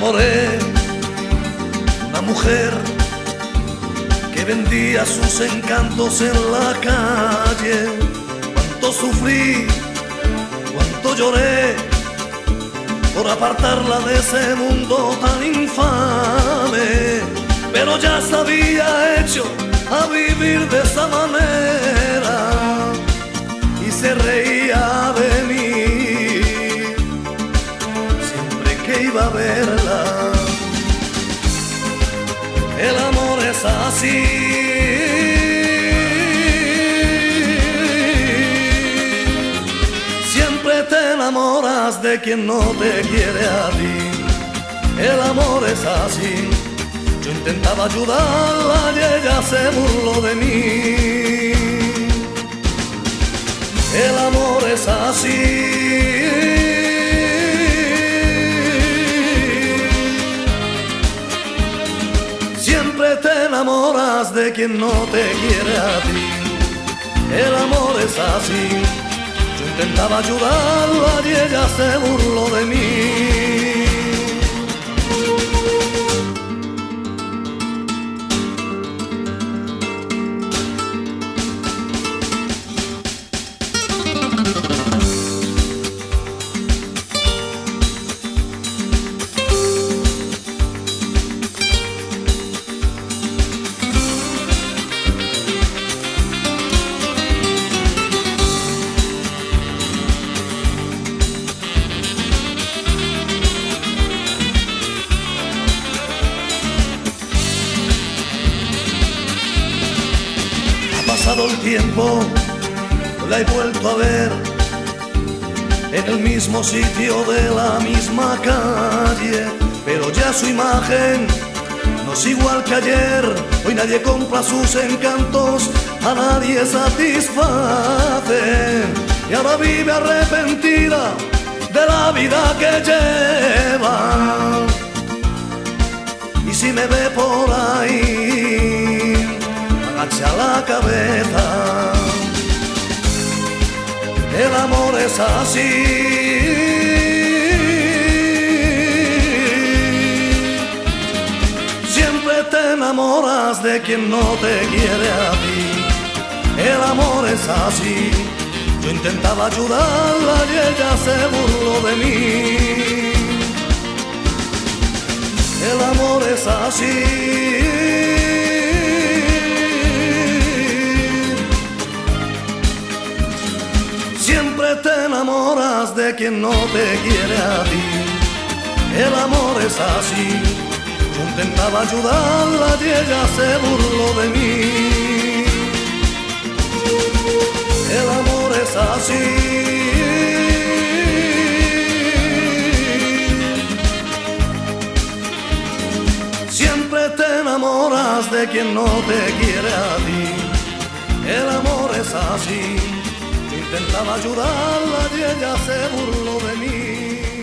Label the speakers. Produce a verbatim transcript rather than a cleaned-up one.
Speaker 1: enamoré de una mujer que vendía sus encantos en la calle. Cuánto sufrí, cuánto lloré por apartarla de ese mundo tan infame, pero ya se había hecho a vivir de esa manera y se reía de mí siempre que iba a verla. El amor es así, siempre te enamoras de quien no te quiere a ti. El amor es así, yo intentaba ayudarla y ella se burló de mí. El amor es así, siempre te enamoras de quien no te quiere a ti. El amor es así, yo intentaba ayudarla y ella se burló de mí. Pasado el tiempo, la he vuelto a ver en el mismo sitio de la misma calle, pero ya su imagen no es igual que ayer. Hoy nadie compra sus encantos, a nadie satisface, y ahora vive arrepentida de la vida que lleva. Y si me ve por ahí, agacha la cabeza. El amor es así, siempre te enamoras de quien no te quiere a ti. El amor es así, yo intentaba ayudarla y ella se burló de mí. El amor es así, siempre te enamoras de quien no te quiere a ti. El amor es así, yo intentaba ayudarla y ella se burló de mí. El amor es así, siempre te enamoras de quien no te quiere a ti. El amor es así, intentaba ayudarla y ella se burló de mí.